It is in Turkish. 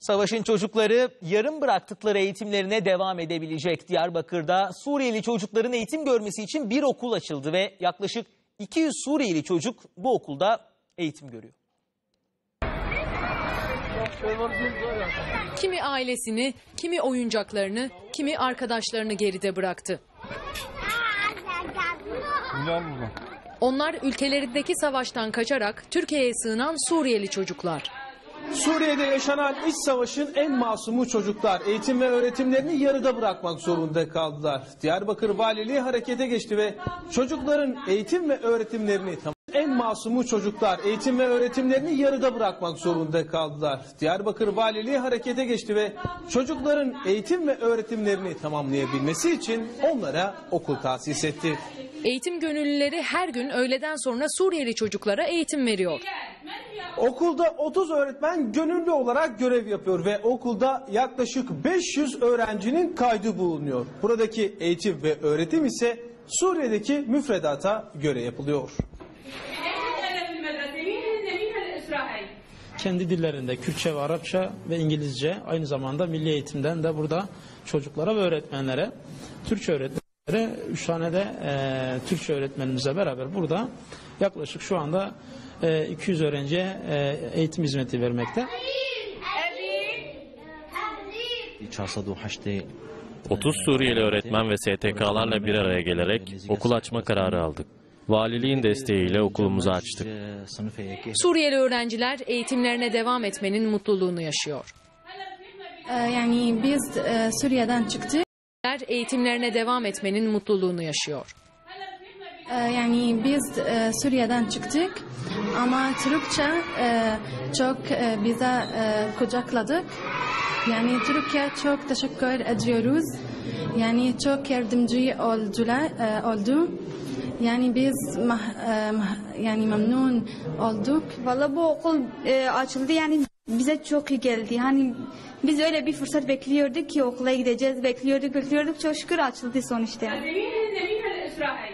Savaşın çocukları yarım bıraktıkları eğitimlerine devam edebilecek. Diyarbakır'da Suriyeli çocukların eğitim görmesi için bir okul açıldı ve yaklaşık 200 Suriyeli çocuk bu okulda eğitim görüyor. Kimi ailesini, kimi oyuncaklarını, kimi arkadaşlarını geride bıraktı. Onlar ülkelerindeki savaştan kaçarak Türkiye'ye sığınan Suriyeli çocuklar. Suriye'de yaşanan iç savaşın en masumu çocuklar. Eğitim ve öğretimlerini yarıda bırakmak zorunda kaldılar. Diyarbakır Valiliği harekete geçti ve çocukların eğitim ve öğretimlerini yarıda bırakmak zorunda kaldılar. Diyarbakır Valiliği harekete geçti ve çocukların eğitim ve öğretimlerini tamamlayabilmesi için onlara okul tahsis etti. Eğitim gönüllüleri her gün öğleden sonra Suriyeli çocuklara eğitim veriyor. Okulda 30 öğretmen gönüllü olarak görev yapıyor ve okulda yaklaşık 500 öğrencinin kaydı bulunuyor. Buradaki eğitim ve öğretim ise Suriye'deki müfredata göre yapılıyor. Kendi dillerinde Kürtçe ve Arapça ve İngilizce, aynı zamanda milli eğitimden de burada çocuklara ve öğretmenlere, Türkçe öğretmenlere 3 tane de Türkçe öğretmenimizle beraber burada yaklaşık şu anda 200 öğrenciye eğitim hizmeti vermekte. 30 Suriyeli öğretmen ve STK'larla bir araya gelerek okul açma kararı aldık. Valiliğin desteğiyle okulumuzu açtık. Suriyeli öğrenciler eğitimlerine devam etmenin mutluluğunu yaşıyor. Yani biz Suriye'den çıktık. Eğitimlerine devam etmenin mutluluğunu yaşıyor. Yani biz Suriye'den çıktık ama Türkçe çok bize kucakladık. Yani Türkiye çok teşekkür ediyoruz. Yani çok yardımcı oldu. Yani biz yani memnun olduk. Vallahi bu okul açıldı, yani bize çok iyi geldi. Hani biz öyle bir fırsat bekliyorduk ki okula gideceğiz, bekliyorduk. Çok şükür açıldı sonuçta. Yani.